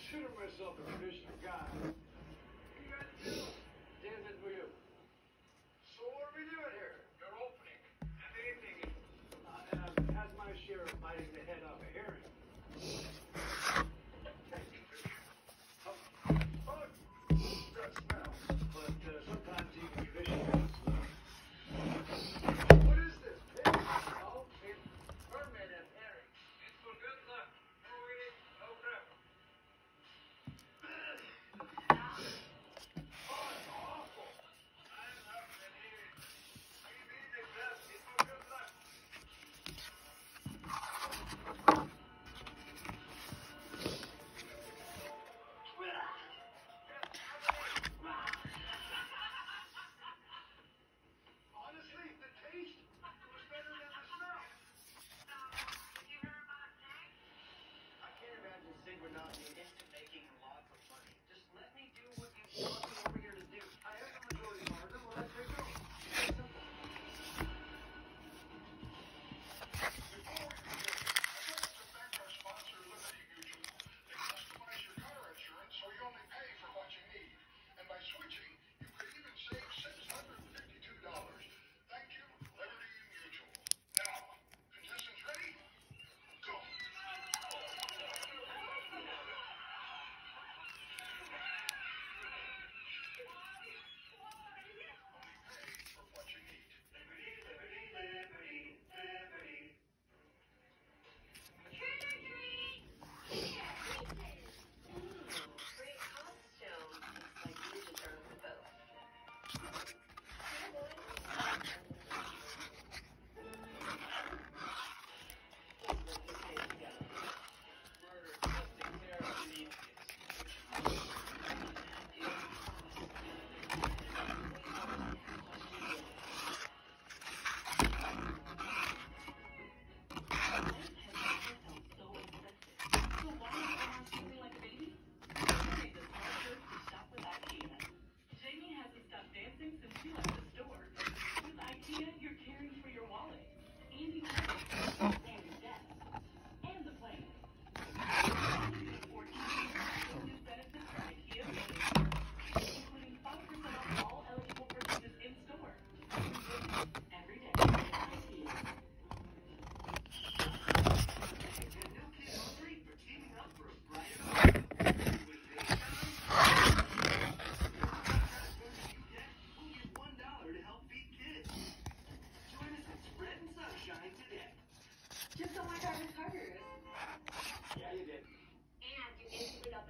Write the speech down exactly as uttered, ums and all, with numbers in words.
consider myself a traditional guy. What you guys doing? Stand it for you. So what are we doing here? Your opening. Good evening. Uh, and I've had my share of biting the head off a herring. Thank you, Fisher. Oh, oh, that smell. But uh, sometimes even fishing is, uh... What is this, pig? Oh, it's mermaid and herring. It's for good luck. No eating, no crap. Honestly, the taste was better than the smell. I can't imagine Sig would not be into making lots of money. Just let me do what you brought me over here to do. I have the majority margin, well, let's take over. It's simple. Before we begin, I'd like to thank our sponsor, Liberty Mutual. They customize your car insurance so you only pay for what you need. And by switching, you could even save six hundred fifty-two dollars. Thank you, Liberty Mutual. Now, contestants ready? Go! Only pay for what you need. Liberty, liberty, liberty, liberty. Great costume. Like you deserve the both. Jamie hasn't stopped dancing since she left the store. With IKEA, you're caring for your wallet, and your and your desk, and the plane. fourteen exclusive benefits from IKEA, including five percent off all eligible purchases in store. Every day at IKEA. Is new kid hungry for teaming up for a brighter life? With this time, we'll give one dollar to help feed kids. Join us at Spread and Sunshine today. Just on my driver's card. Yeah, you did. And you instantly got the